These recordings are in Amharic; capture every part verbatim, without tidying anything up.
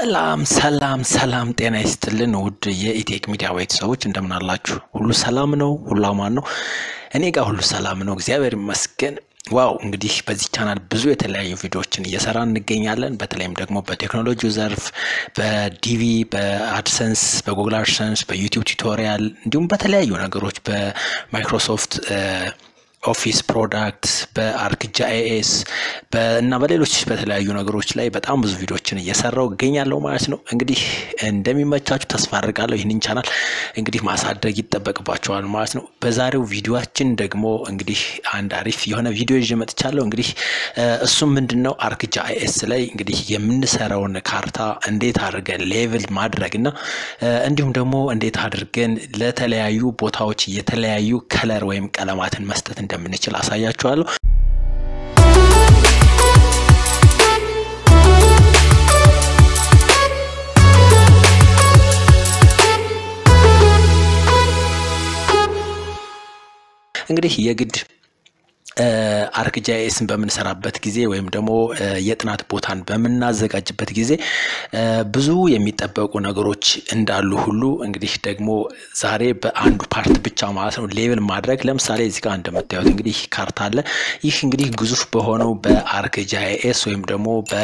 ሰላም ሰላም ሰላም ጤና ይስጥልን ውድ የኢቴክ ሚዲያ ቤተሰቦች እንደምን አላችሁ? ሁሉ ሰላም ነው? ሁሉ አማን ነው? እኔ ጋር ሁሉ ሰላም ነው፣ እግዚአብሔር ይመስገን። ዋው እንግዲህ በዚህ ቻናል ብዙ የተለያዩ ቪዲዮዎችን እየሰራን እንገኛለን። በተለይም ደግሞ በቴክኖሎጂው ዘርፍ በዲቪ በአድሰንስ በጉግል አድሰንስ በዩቲዩብ ቱቶሪያል እንዲሁም በተለያዩ ነገሮች በማይክሮሶፍት ኦፊስ ፕሮዳክትስ በአርክጂአይኤስ በእና በሌሎች በተለያዩ ነገሮች ላይ በጣም ብዙ ቪዲዮዎችን እየሰራው እገኛለሁ ማለት ነው። እንግዲህ እንደሚመቻችሁ ተስፋ አድርጋለሁ። ይህንን ቻናል እንግዲህ ማሳደግ ይተበቅባችኋል ማለት ነው። በዛሬው ቪዲዮአችን ደግሞ እንግዲህ አንድ አሪፍ የሆነ ቪዲዮ ይዤ መጥቻለሁ። እንግዲህ እሱም ምንድነው አርክጂአይኤስ ላይ እንግዲህ የምንሰራውን ካርታ እንዴት አድርገን ሌቭል ማድረግና እንዲሁም ደግሞ እንዴት አድርገን ለተለያዩ ቦታዎች የተለያዩ ከለር ወይም ቀለማትን መስጠት እንደምንችል አሳያችኋለሁ። እንግዲህ የግድ አርክጂአይኤስን በመንሰራበት ጊዜ ወይም ደግሞ የጥናት ቦታን በመናዘጋጅበት ጊዜ ብዙ የሚጠበቁ ነገሮች እንዳሉ ሁሉ እንግዲህ ደግሞ ዛሬ በአንዱ ፓርት ብቻ ማለት ነው ሌቭል ማድረግ። ለምሳሌ እዚህ ጋር እንደምታዩት እንግዲህ ካርታ አለ። ይህ እንግዲህ ግዙፍ በሆነው በአርክጂአይኤስ ወይም ደግሞ በ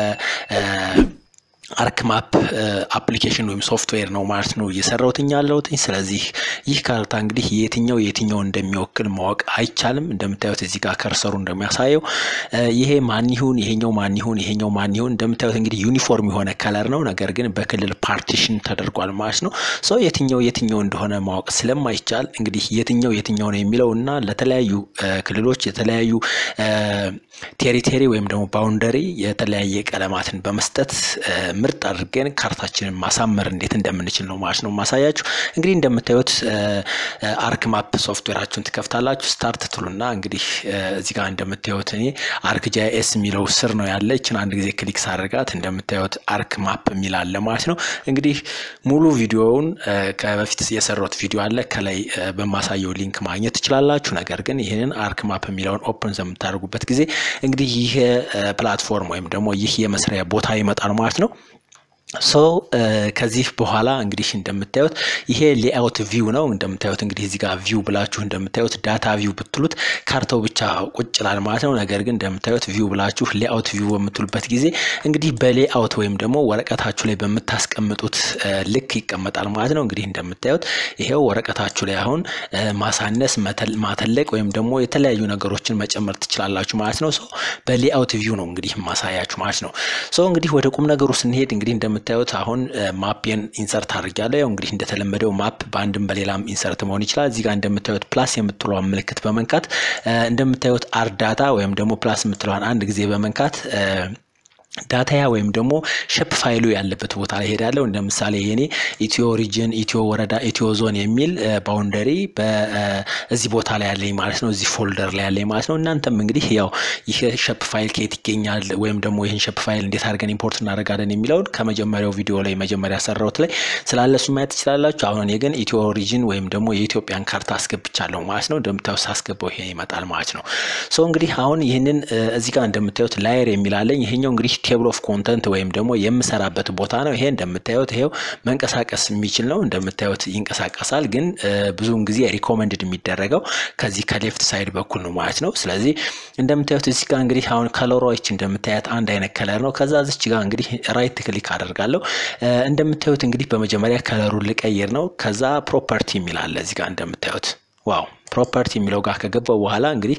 አርክማፕ አፕሊኬሽን ወይም ሶፍትዌር ነው ማለት ነው እየሰራውትኝ ያለውትኝ። ስለዚህ ይህ ካርታ እንግዲህ የትኛው የትኛው እንደሚወክል ማወቅ አይቻልም። እንደምታዩት እዚህ ጋር ከርሰሩ እንደሚያሳየው ይሄ ማን ይሁን ይሄኛው ማን ይሁን ይሄኛው ማን ይሁን እንደምታዩት እንግዲህ ዩኒፎርም የሆነ ከለር ነው፣ ነገር ግን በክልል ፓርቲሽን ተደርጓል ማለት ነው። ሶ የትኛው የትኛው እንደሆነ ማወቅ ስለማይቻል እንግዲህ የትኛው የትኛው ነው የሚለውና ለተለያዩ ክልሎች የተለያዩ ቴሪቶሪ ወይም ደግሞ ባውንደሪ የተለያየ ቀለማትን በመስጠት ምርጥ አድርገን ካርታችንን ማሳመር እንዴት እንደምንችል ነው ማለት ነው ማሳያችሁ። እንግዲህ እንደምታዩት አርክማፕ ሶፍትዌራችሁን ትከፍታላችሁ። ስታርት ትሉና እንግዲህ እዚህ ጋር እንደምታዩት እኔ አርክጂአይኤስ የሚለው ስር ነው ያለ። እቺን አንድ ጊዜ ክሊክ ሳደርጋት እንደምታዩት አርክማፕ የሚል አለ ማለት ነው። እንግዲህ ሙሉ ቪዲዮውን ከበፊት የሰራሁት ቪዲዮ አለ፣ ከላይ በማሳየው ሊንክ ማግኘት ትችላላችሁ። ነገር ግን ይሄንን አርክማፕ የሚለውን ኦፕን ዘምታደርጉበት ጊዜ እንግዲህ ይሄ ፕላትፎርም ወይም ደግሞ ይሄ የመስሪያ ቦታ ይመጣል ማለት ነው። ሶ ከዚህ በኋላ እንግዲህ እንደምታዩት ይሄ ሌአውት ቪው ነው። እንደምታዩት እንግዲህ እዚህ ጋር ቪው ብላችሁ እንደምታዩት ዳታ ቪው ብትሉት ካርታው ብቻ ቁጭ ይላል ማለት ነው። ነገር ግን እንደምታዩት ቪው ብላችሁ ሌአውት ቪው በምትሉበት ጊዜ እንግዲህ በሌአውት ወይም ደግሞ ወረቀታችሁ ላይ በመታስቀምጡት ልክ ይቀመጣል ማለት ነው። እንግዲህ እንደምታዩት ይሄው ወረቀታችሁ ላይ አሁን ማሳነስ ማተለቅ ወይም ደግሞ የተለያዩ ነገሮችን መጨመር ትችላላችሁ ማለት ነው። ሶ በሌአውት ቪው ነው እንግዲህ ማሳያችሁ ማለት ነው። ሶ እንግዲህ ወደ ቁም ነገሩ ስንሄድ እንግዲህ እንደምታዩት አሁን ማፕን ኢንሰርት አድርጋለሁ። ያው እንግዲህ እንደተለመደው ማፕ በአንድም በሌላም ኢንሰርት መሆን ይችላል። እዚህ ጋር እንደምታዩት ፕላስ የምትለው ምልክት በመንካት እንደምታዩት አር ዳታ ወይም ደግሞ ፕላስ የምትለዋን አንድ ጊዜ በመንካት ዳታያ ወይም ደግሞ ሼፕ ፋይሉ ያለበት ቦታ ላይ ሄዳለሁ። እንደምሳሌ የኔ ኢትዮ ሪጅን ኢትዮ ወረዳ ኢትዮ ዞን የሚል ባውንደሪ በዚህ ቦታ ላይ ያለኝ ማለት ነው፣ እዚህ ፎልደር ላይ ያለኝ ማለት ነው። እናንተም እንግዲህ ያው ይሄ ሼፕ ፋይል ከየት ይገኛል ወይም ደግሞ ይሄን ሼፕ ፋይል እንዴት አድርገን ኢምፖርት እናደርጋለን የሚለው ከመጀመሪያው ቪዲዮ ላይ መጀመሪያ ሰራውት ላይ ስላለሱ ማየት ትችላላችሁ። አሁን እኔ ግን ኢትዮ ሪጅን ወይም ደግሞ የኢትዮጵያን ካርታ አስገብቻለሁ ማለት ነው። እንደምታዩት ሳስገባው ይሄ ይመጣል ማለት ነው። ሶ እንግዲህ አሁን ይሄንን እዚህ ጋር እንደምታዩት ላየር የሚላለኝ ይሄኛው እንግዲህ ቴብል ኦፍ ኮንተንት ወይም ደግሞ የምሰራበት ቦታ ነው። ይሄ እንደምታዩት ይሄው መንቀሳቀስ የሚችል ነው። እንደምታዩት ይንቀሳቀሳል፣ ግን ብዙውን ጊዜ ሪኮመንድድ የሚደረገው ከዚህ ከሌፍት ሳይድ በኩል ነው ማለት ነው። ስለዚህ እንደምታዩት እዚህ ጋር እንግዲህ አሁን ከለሮች እንደምታዩት አንድ አይነት ከለር ነው። ከዛ እዚህ ጋር እንግዲህ ራይት ክሊክ አደርጋለሁ። እንደምታዩት እንግዲህ በመጀመሪያ ከለሩን ልቀይር ነው። ከዛ ፕሮፐርቲ የሚላል እዚህ ጋር እንደምታዩት ዋው ፕሮፐርቲ የሚለው ጋር ከገባው በኋላ እንግዲህ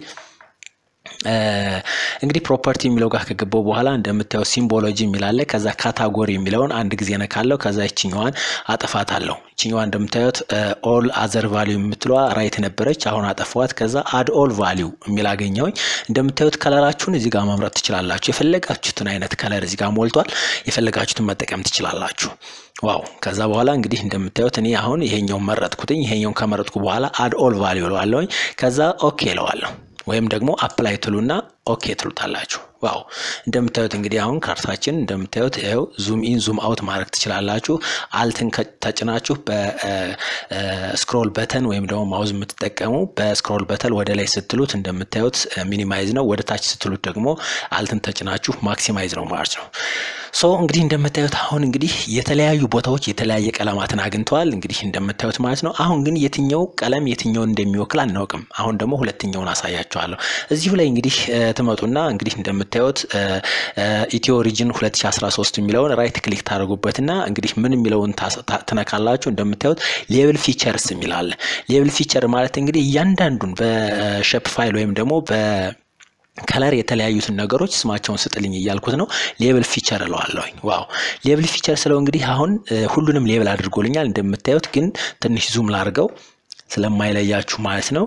እንግዲህ ፕሮፐርቲ የሚለው ጋር ከገባው በኋላ እንደምታዩት ሲምቦሎጂ የሚላል። ከዛ ካታጎሪ የሚለውን አንድ ጊዜ ነካለው። ከዛ እቺኛዋን አጠፋታለሁ። እቺኛዋን እንደምታዩት ኦል አዘር ቫልዩ የምትለዋ ራይት ነበረች፣ አሁን አጠፋዋት። ከዛ አድ ኦል ቫልዩ የሚል አገኘሁኝ። እንደምታዩት ከለራችሁን እዚህ ጋር መምረጥ ትችላላችሁ። የፈለጋችሁትን አይነት ከለር እዚህ ጋር ሞልቷል። የፈለጋችሁትን መጠቀም ትችላላችሁ። ዋው ከዛ በኋላ እንግዲህ እንደምታዩት እኔ አሁን ይሄኛውን መረጥኩትኝ። ይሄኛውን ከመረጥኩ በኋላ አድ ኦል ቫልዩ እለዋለሁኝ። ከዛ ኦኬ እለዋለሁ ወይም ደግሞ አፕላይ ትሉና ኦኬ ትሉታላችሁ። ዋው እንደምታዩት እንግዲህ አሁን ካርታችን እንደምታዩት ይሄው ዙም ኢን ዙም አውት ማድረግ ትችላላችሁ። አልትን ተጭናችሁ በስክሮል በተን ወይም ደግሞ ማውዝ የምትጠቀሙ በስክሮል በተን ወደ ላይ ስትሉት እንደምታዩት ሚኒማይዝ ነው፣ ወደ ታች ስትሉት ደግሞ አልትን ተጭናችሁ ማክሲማይዝ ነው ማለት ነው። ሶ እንግዲህ እንደምታዩት አሁን እንግዲህ የተለያዩ ቦታዎች የተለያየ ቀለማትን አግኝተዋል እንግዲህ እንደምታዩት ማለት ነው። አሁን ግን የትኛው ቀለም የትኛውን እንደሚወክል አናውቅም። አሁን ደግሞ ሁለተኛውን አሳያችኋለሁ። እዚሁ ላይ እንግዲህ ትመጡና እንግዲህ እንደምታዩት ኢትዮ ሪጅን ሁለት ሺህ አስራ ሶስት የሚለውን ራይት ክሊክ ታደርጉበትና እንግዲህ ምን የሚለውን ተነካላችሁ። እንደምታዩት ሌብል ፊቸርስ የሚላል። ሌብል ፊቸር ማለት እንግዲህ እያንዳንዱን በሼፕ ፋይል ወይም ደግሞ በ ከለር የተለያዩትን ነገሮች ስማቸውን ስጥልኝ እያልኩት ነው። ሌብል ፊቸር እለዋለሁ። ዋው ሌብል ፊቸር ስለው እንግዲህ አሁን ሁሉንም ሌብል አድርጎልኛል። እንደምታዩት ግን ትንሽ ዙም ላድርገው ስለማይለያችሁ ማለት ነው።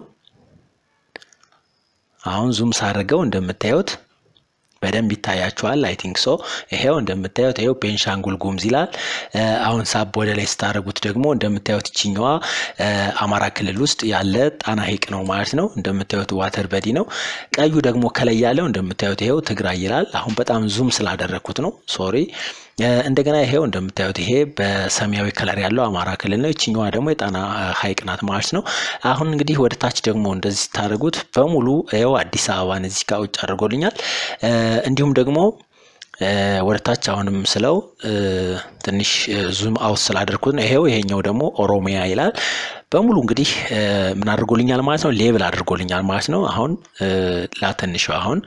አሁን ዙም ሳደርገው እንደምታዩት በደንብ ይታያችኋል። አይ ቲንክ ሶ ይሄው እንደምታዩት ይሄው ቤንሻንጉል ጉሙዝ ይላል። አሁን ሳብ ወደ ላይ ስታደርጉት ደግሞ እንደምታዩት እቺኛዋ አማራ ክልል ውስጥ ያለ ጣና ሐይቅ ነው ማለት ነው። እንደምታዩት ዋተር በዲ ነው። ቀዩ ደግሞ ከላይ ያለው እንደምታዩት ይሄው ትግራይ ይላል። አሁን በጣም ዙም ስላደረኩት ነው ሶሪ። እንደገና ይሄው እንደምታዩት ይሄ በሰማያዊ ከለር ያለው አማራ ክልል ነው። እቺኛዋ ደግሞ የጣና ሐይቅ ናት ማለት ነው። አሁን እንግዲህ ወደ ታች ደግሞ እንደዚህ ታደርጉት በሙሉ ይሄው አዲስ አበባን እዚህ ጋር ውጭ አድርጎልኛል። እንዲሁም ደግሞ ወደ ታች አሁንም ስለው ትንሽ ዙም አውት ስላደረኩት ነው። ይሄው ይሄኛው ደግሞ ኦሮሚያ ይላል። በሙሉ እንግዲህ ምን አድርጎልኛል ማለት ነው? ሌብል አድርጎልኛል ማለት ነው። አሁን ላተንሽው አሁን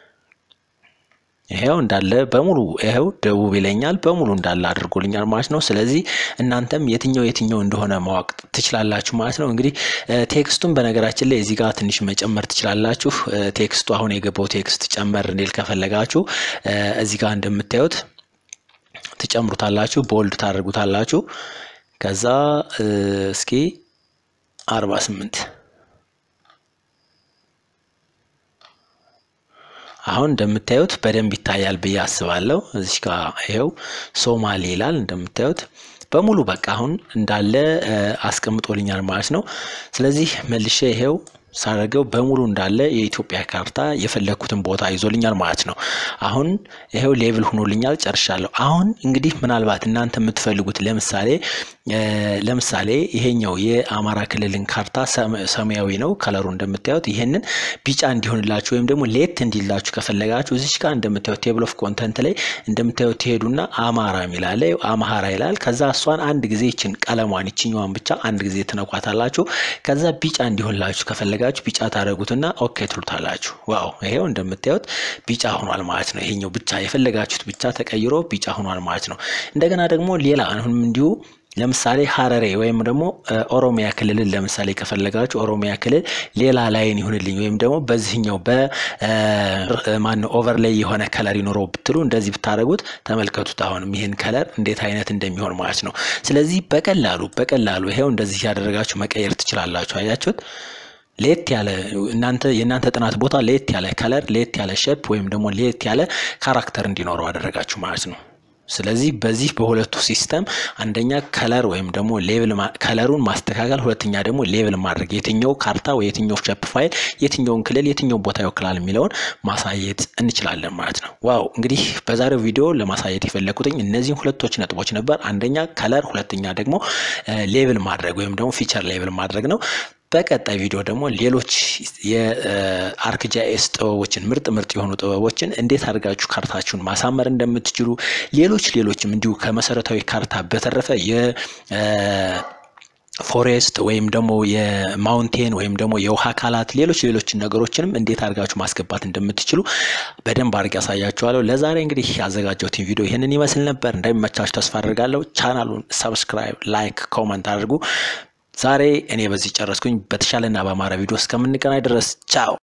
ይሄው እንዳለ በሙሉ ይሄው ደቡብ ይለኛል በሙሉ እንዳለ አድርጎልኛል ማለት ነው። ስለዚህ እናንተም የትኛው የትኛው እንደሆነ ማወቅ ትችላላችሁ ማለት ነው። እንግዲህ ቴክስቱን በነገራችን ላይ እዚህ ጋር ትንሽ መጨመር ትችላላችሁ። ቴክስቱ አሁን የገባው ቴክስት ጨመር እንዲል ከፈለጋችሁ እዚህ ጋር እንደምታዩት ትጨምሩታላችሁ፣ ቦልድ ታደርጉታላችሁ። ከዛ እስኪ አርባ ስምንት አሁን እንደምታዩት በደንብ ይታያል ብዬ አስባለሁ። እዚህ ጋር ይሄው ሶማሌ ይላል እንደምታዩት በሙሉ በቃ አሁን እንዳለ አስቀምጦልኛል ማለት ነው። ስለዚህ መልሼ ይሄው ሳረገው በሙሉ እንዳለ የኢትዮጵያ ካርታ የፈለኩትን ቦታ ይዞልኛል ማለት ነው። አሁን ይሄው ሌብል ሆኖልኛል ጨርሻለሁ። አሁን እንግዲህ ምናልባት እናንተ የምትፈልጉት ለምሳሌ ለምሳሌ ይሄኛው የአማራ ክልልን ካርታ ሰማያዊ ነው ከለሩ እንደምታዩት ይሄንን ቢጫ እንዲሆንላችሁ ወይም ደግሞ ሌት እንዲላችሁ ከፈለጋችሁ እዚህ ጋር እንደምታዩት ቴብል ኦፍ ኮንተንት ላይ እንደምታዩት ትሄዱና አማራ ይላል አማራ ይላል። ከዛ እሷን አንድ ጊዜ እቺን ቀለሟን እቺኛዋን ብቻ አንድ ጊዜ ትነኳታላችሁ። ከዛ ቢጫ እንዲሆንላችሁ ከፈለጋችሁ ቢጫ ታረጉትና ኦኬ ትሉታላችሁ። ዋው ይሄው እንደምታዩት ቢጫ ሆኗል ማለት ነው። ይሄኛው ብቻ የፈለጋችሁት ብቻ ተቀይሮ ቢጫ ሆኗል ማለት ነው። እንደገና ደግሞ ሌላ አሁን እንዲሁ ለምሳሌ ሐረሬ ወይም ደግሞ ኦሮሚያ ክልልን ለምሳሌ ከፈለጋችሁ ኦሮሚያ ክልል ሌላ ላይን ይሁንልኝ ወይም ደግሞ በዚህኛው በማን ኦቨርሌይ የሆነ ከለር ይኖረው ብትሉ እንደዚህ ብታረጉት ተመልከቱት። አሁንም ይሄን ከለር እንዴት አይነት እንደሚሆን ማለት ነው። ስለዚህ በቀላሉ በቀላሉ ይሄው እንደዚህ ያደረጋችሁ መቀየር ትችላላችሁ። አያችሁት? ሌት ያለ እናንተ የናንተ ጥናት ቦታ ሌት ያለ ከለር ሌት ያለ ሼፕ ወይም ደግሞ ሌት ያለ ካራክተር እንዲኖረው አደረጋችሁ ማለት ነው። ስለዚህ በዚህ በሁለቱ ሲስተም አንደኛ ከለር ወይም ደግሞ ሌብል ከለሩን ማስተካከል፣ ሁለተኛ ደግሞ ሌብል ማድረግ የትኛው ካርታ ወይ የትኛው ሼፕ ፋይል የትኛውን ክልል የትኛው ቦታ ይወክላል የሚለውን ማሳየት እንችላለን ማለት ነው። ዋው እንግዲህ በዛሬው ቪዲዮ ለማሳየት የፈለኩትኝ እነዚህ ሁለቶች ነጥቦች ነበር። አንደኛ ከለር፣ ሁለተኛ ደግሞ ሌብል ማድረግ ወይም ደግሞ ፊቸር ሌብል ማድረግ ነው። በቀጣይ ቪዲዮ ደግሞ ሌሎች የአርክጂአይኤስ ጥበቦችን ምርጥ ምርጥ የሆኑ ጥበቦችን እንዴት አድርጋችሁ ካርታችሁን ማሳመር እንደምትችሉ ሌሎች ሌሎችም እንዲሁ ከመሰረታዊ ካርታ በተረፈ የ ፎሬስት ወይም ደግሞ የማውንቴን ወይም ደግሞ የውሃ አካላት ሌሎች ሌሎች ነገሮችንም እንዴት አድርጋችሁ ማስገባት እንደምትችሉ በደንብ አድርጌ ያሳያችኋለሁ። ለዛሬ እንግዲህ ያዘጋጀሁት ቪዲዮ ይሄንን ይመስል ነበር። እንደሚመቻችሁ ተስፋ አደርጋለሁ። ቻናሉን ሰብስክራይብ፣ ላይክ፣ ኮሜንት አድርጉ። ዛሬ እኔ በዚህ ጨረስኩኝ። በተሻለና በአማራ ቪዲዮ እስከምንገናኝ ድረስ ቻው።